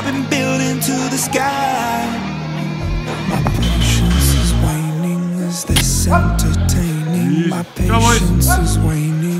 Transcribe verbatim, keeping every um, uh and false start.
I've been building to the sky. My patience is waning. Is this entertaining? My patience is waning.